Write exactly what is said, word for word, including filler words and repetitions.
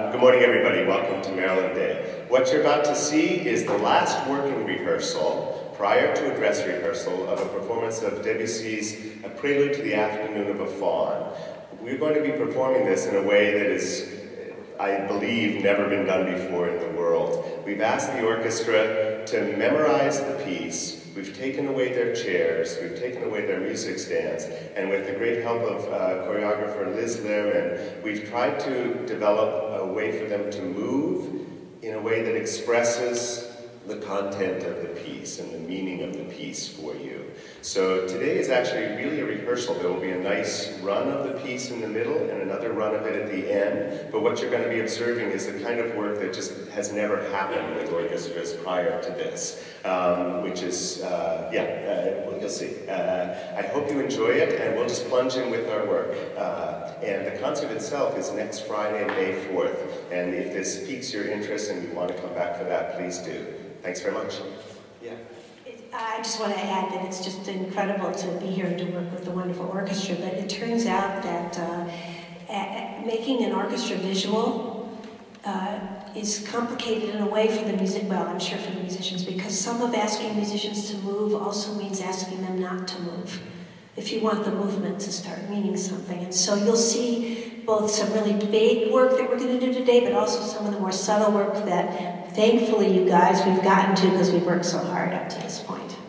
Good morning, everybody. Welcome to Maryland Day. What you're about to see is the last working rehearsal prior to a dress rehearsal of a performance of Debussy's A Prelude to the Afternoon of a Faun. We're going to be performing this in a way that is, I believe, never been done before in the world. We've asked the orchestra to memorize the piece. We've taken away their chairs, we've taken away their music stands, and with the great help of uh, choreographer Liz Lerman, we've tried to develop a way for them to move in a way that expresses the content of the piece and the meaning of the piece for you. So today is actually really a rehearsal. There will be a nice run of the piece in the middle and another run of it at the end, but what you're going to be observing is the kind of work that just has never happened with orchestras prior to this, um, which is, uh, yeah, uh, well, you'll see. Uh, I hope you enjoy it, and we'll just plunge in with our work. Uh, and the concert itself is next Friday, May fourth, and if this piques your interest and you want to come back for that, please do. Thanks very much. Yeah. I just want to add that it's just incredible to be here and to work with the wonderful orchestra, but it turns out that uh, making an orchestra visual uh, is complicated in a way for the music, well, I'm sure for the musicians, because some of asking musicians to move also means asking them not to move, if you want the movement to start meaning something. And so you'll see both some really big work that we're going to do today, but also some of the more subtle work that thankfully you guys we've gotten to because we've worked so hard up to this point.